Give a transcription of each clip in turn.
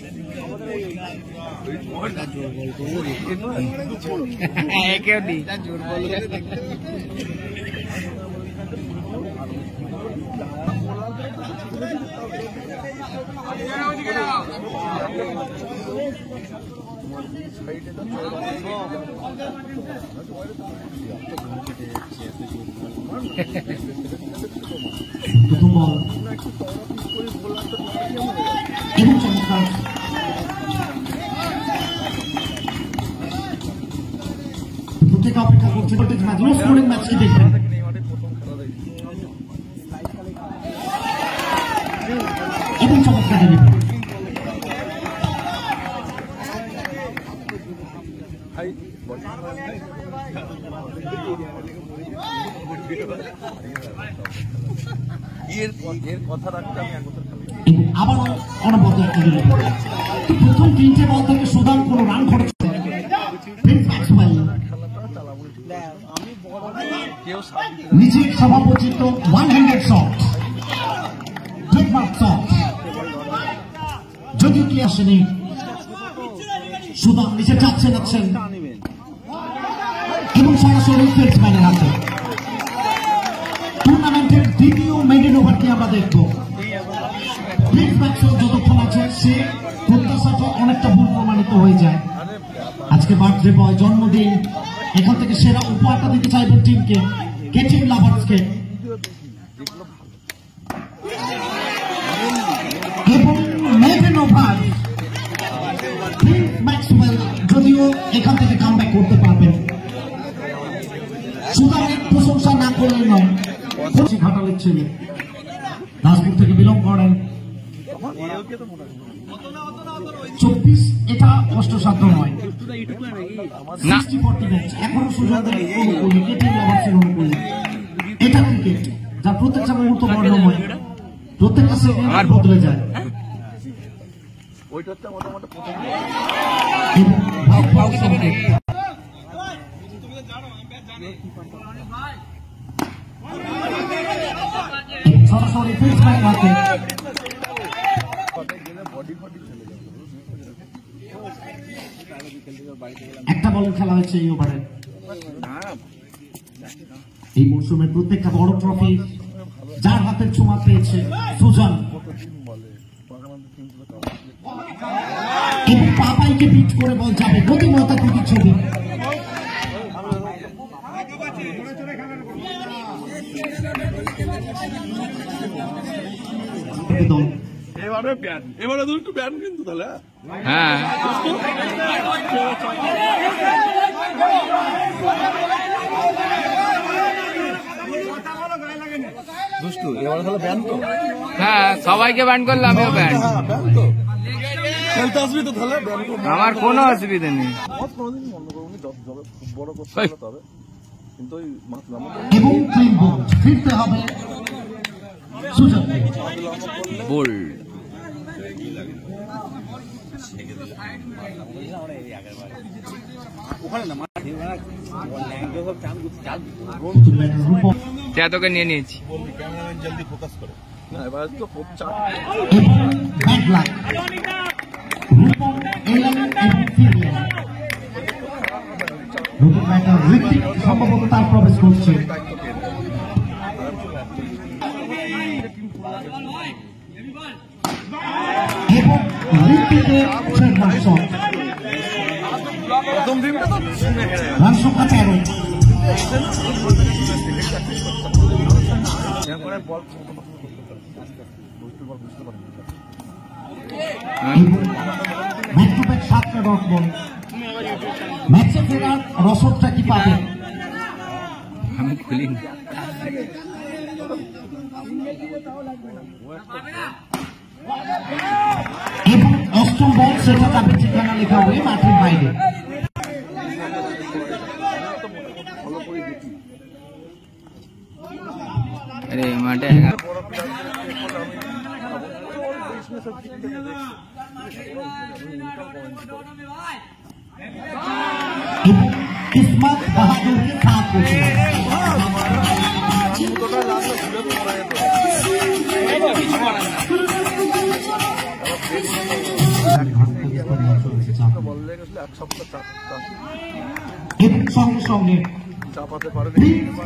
প্রত্যেক অপেক্ষা করছে স্কোরিং ম্যাচটি দেখবেন। এবং চমৎকার আবারও অনবদ্য প্রথম 3টে বল থেকে সুদান কোন রান করেছে নিজের সভাপতিত্ব 100 শট যদিও কি আসেনি সুদান নিচে যাচ্ছেন এবং সরাসরি ফিল্ডম্যানের হাতে টুর্নামেন্টের দ্বিতীয় মেডেল ওভারটি আমরা দেখব। যতক্ষণ আছে সে প্রত্যাশাটা অনেকটা ভুল প্রমাণিত হয়ে যায়। আজকে বার্থডে বয়, জন্মদিন, এখান থেকে সেরা উপহারটা দিতে চাইবেন টিমকে, কেটিং লাভার্সকে। এবং মেডেল ওভার ম্যাক্সওয়েল যদিও এখান থেকে কামব্যাক করতে পারবেন, সুদানের প্রশংসা না করলে নয়। ঘাটালের ছেলে দাসপুর থেকে বিলং করেন 24, এটা কষ্টসাধ্য নয়। 60-40 ম্যাচ এখনো সুযোগ এটা ক্রিকেট, যা প্রত্যেকটা মুহূর্ত বর্ণময়, প্রত্যেকটা সেকেন্ড বদলে যায়। সরাসরি ফিল্ডম্যান হাতে একটা বলের খেলা হয়েছে এই ওভারে। এই মৌসুমের প্রত্যেকটা বড় ট্রফি যার হাতের ছোঁয়া পেয়েছে সুজান, এবং পাপাইকে বিট করে বল যাবে গতিময়তা প্রতিচ্ছবি। এবারে তো একটু ব্যান কিন্তু তাহলে হ্যাঁ দুষ্টু এবারে তাহলে ব্যান তো, হ্যাঁ সবাইকে ব্যান করলে আমিও ব্যান। ব্যান তো খেলতে আসবি তো তাহলে আমার কোনো অসুবিধা নেই। কোনোদিন মনে করুন খুব বড় করতে হবে তবে, কিন্তু ওই এবং ফিরতে হবে সুজন বোল্ড। তোকে নিয়ে নিয়েছি। জলদি ফোকাস করে না, এবার তো খুব চাপ। সম্ভবত তার প্রবেশ করছে। এবং প্রথম দিনটা তো রান সংখ্যা 13। সাতটা ডট বল ম্যাচে ফেরার রসদটা কি পাবেন? আমি খুলিনি। এবং অষ্টম বল সেটা তাদের ঠিকানা লেখা হয়ে মাঠের বাইরে। अरे माटे किस्मत बहादुर के साथ সামনে ঘাটতে প্রতিস্পর্ধা অংশ রয়েছে চাপ বল লেগে গেছিল এক সপ্তাহ চাপ এবং সঙ্গে সঙ্গে চাপাতে পারে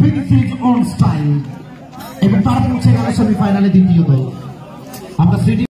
অন স্টাইল এবং তারা পৌঁছে গেল সেমিফাইনালে দ্বিতীয় দল। আমরা